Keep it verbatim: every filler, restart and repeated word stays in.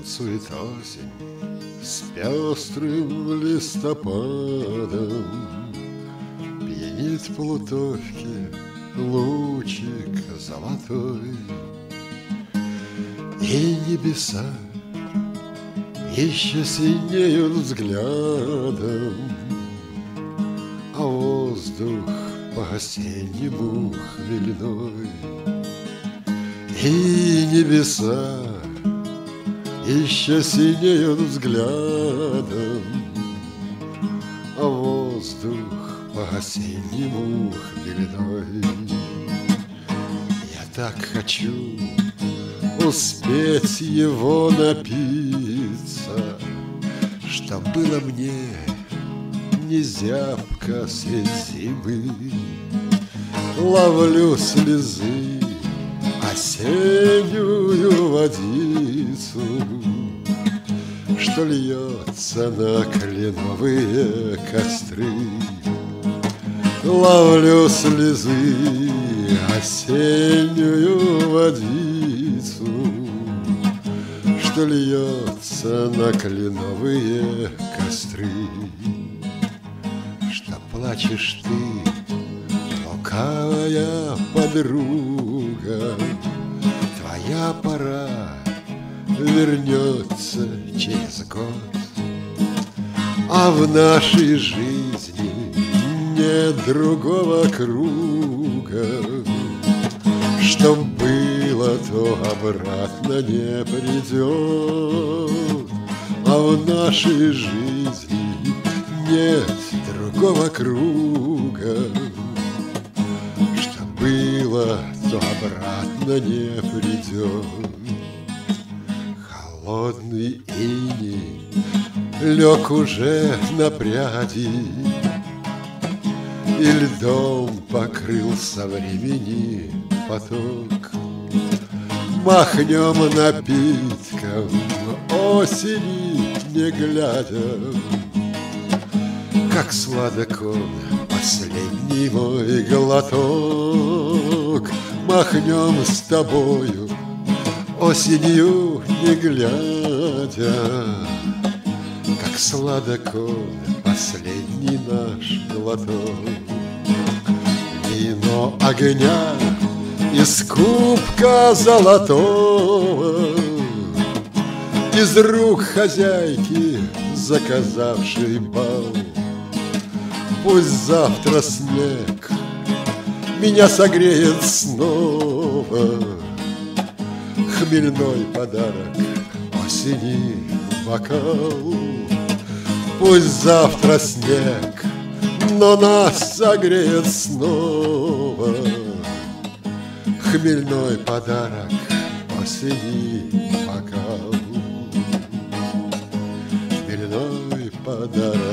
танцует осень с пестрым листопадом, пьянит в плутовке лучик золотой, и небеса еще синеют взглядом, а воздух по-осеннему хмельной. И небеса еще синеют взглядом, а воздух по-осеннему хмельной. Я так хочу успеть его напиться, чтоб было мне не зябко средь зимы. Ловлю слезы осеннюю водицу, что льется на кленовые костры. Ловлю слезы осеннюю водицу, что льется на кленовые костры. Что плачешь ты, лукавая подруга, твоя пора вернется через год, а в нашей жизни нет другого круга. Что было, то обратно не придет, а в нашей жизни нет другого круга. Что было, то обратно не придет. Холодный иней лег уже на пряди, и льдом покрылся времени поток. Махнем напитком осени не глядя, как сладок он, последний мой глоток. Махнем с тобою осенью не глядя, как сладок он, последний наш глоток. Вино огня из кубка золотого, из рук хозяйки, заказавшей бал. Пусть завтра снег меня согреет снова, хмельной подарок осени бокал. Пусть завтра снег, но нас согреет снова, хмельной подарок осени бокал. Хмельной подарок